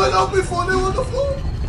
went up before they were on the floor.